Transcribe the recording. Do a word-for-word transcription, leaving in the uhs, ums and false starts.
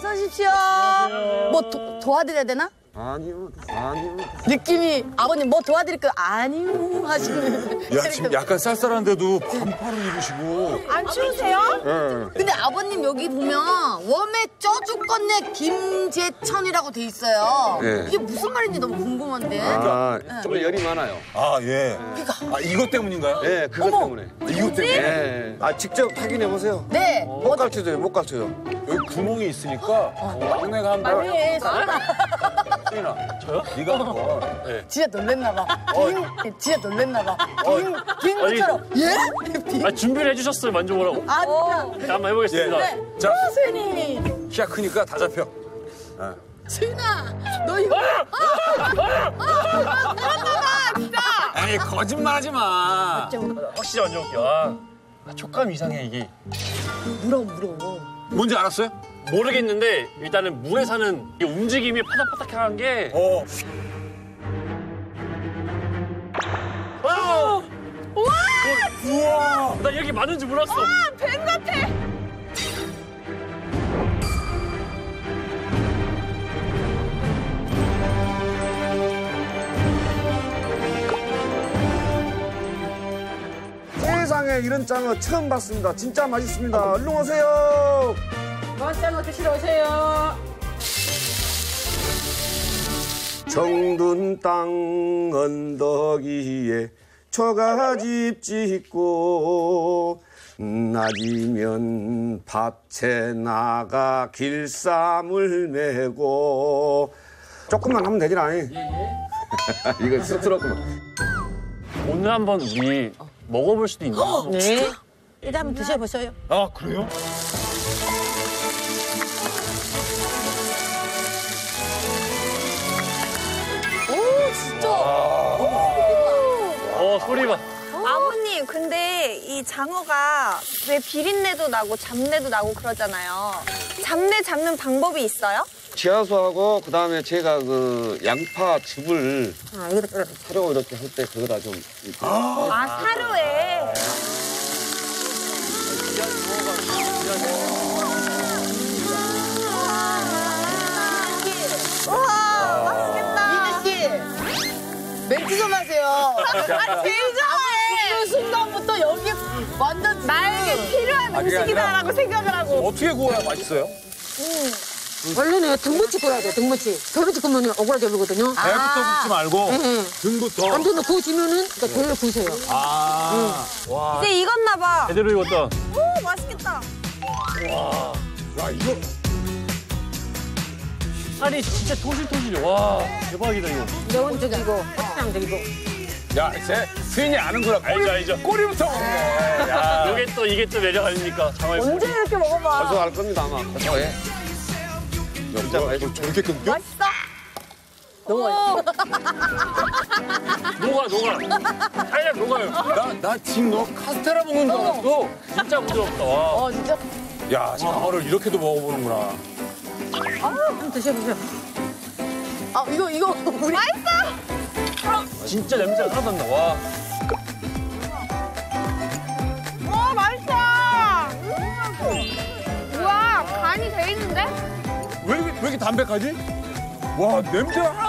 어서 오십시오. 뭐 도, 도와드려야 되나? 아니요, 아니요. 느낌이 아버님 뭐 도와드릴까요? 아니요 하시는. 야, 지금 약간 쌀쌀한데도 반팔을 입으시고. 안 추우세요? 예. 근데 아버님 여기 보면 웜에 쪄죽겠네 김제천이라고 돼 있어요. 예. 이게 무슨 말인지 너무 궁금한데. 아, 좀 열이 많아요. 아, 예. 아, 이것 때문인가요? 예, 그것 어머. 때문에. 이것 때문에? 예. 아, 직접 확인해 보세요. 네. 못 가르쳐줘요, 못 가르쳐요. 여기 구멍이 있으니까 너네가 한번. 아니, 수인아. 수인아, 저요? 네가 한번. 네. 진짜 놀랬나 봐. 어. 빙, 진짜 놀랬나 봐. 빙, 빙 것처럼. 예? 빙. 아, 준비를 해주셨어요, 만져보라고. 아, 진짜. 자, 한번 해보겠습니다. 네. 자. 어, 수인이. 키가 크니까 다 잡혀. 수인아, 너 이거. 아니, 거짓말하지 마. 확실히 만져볼게요. 아, 아, 촉감 이상해, 이게. 물어, 물어. 뭔지 알았어요? 모르겠는데, 일단은 물에 사는 이 움직임이 파닥파닥한 게. 어. 와! 우와. 나 이렇게 많은 줄 몰랐어. 뱀 같아. 세상에 이런 장어 처음 봤습니다. 진짜 맛있습니다. 얼른 오세요. 맛장어 드시러 오세요. 정든 땅 언덕 위에 초가집 짓고 낮이면 밭에 나가 길쌈을 메고 조금만 하면 되질 않니? 이거 쑥스럽구만. 오늘 한번 우리 먹어볼 수도 있나? 네. 일단 한번 드셔보셔요. 아, 그래요? 오, 진짜. 어, 소리 봐. 아버님, 근데 이 장어가 왜 비린내도 나고 잡내도 나고 그러잖아요. 잡내 잡는 방법이 있어요? 지하수하고 그다음에 제가 그 양파 즙을 사료 이렇게 할 때 그거다 좀 이렇게. 아, 사료에. 우와, 맛있겠다. 이재 씨, 멘트 좀 하세요. 아, 제일 좋아해. 그 순간부터 여기 완전 나에게 필요한 아, 그게 음식이다라고 생각을 하고. 어떻게 구워야 맛있어요? 원래는 등무치 구워야 돼, 등무치. 등무치 구우면 오그라져 버리거든요. 배부터 굽지 말고 네. 등부터. 완전히 구워지면은 그러니까 덜 구우세요. 아. 와. 이제 익었나 봐. 제대로 익었다. 오, 맛있겠다. 야, 이거. 살이 진짜 토실토실해. 와, 대박이다, 이거. 매운 저기고, 고추장 저기고. 야, 쟤 수인이 아는 거라. 알죠, 알죠. 꼬리부터 먹네. 야. 이게 또, 이게 또 매력 아닙니까? 장어의 소리. 언제 이렇게 먹어봐. 벌써 알 겁니다 아마. 벌써 예. 진짜 맛있어. 저렇게 끊겨? 맛있어? 너무 맛있어. 녹아, 녹아. 살짝 녹아요. 나, 나 지금 너 카스테라 먹는 줄 알았어. 진짜 부드럽다, 와. 어, 진짜. 야, 장어를 이렇게도 먹어보는구나. 한번 드셔보세요. 아, 이거, 이거, 우리. 진짜 냄새가 하나도 안 나, 와. 와, 맛있어. 음. 우와, 간이 돼 있는데? 왜, 이렇게- 왜 이렇게 담백하지? 와, 냄새가 하나도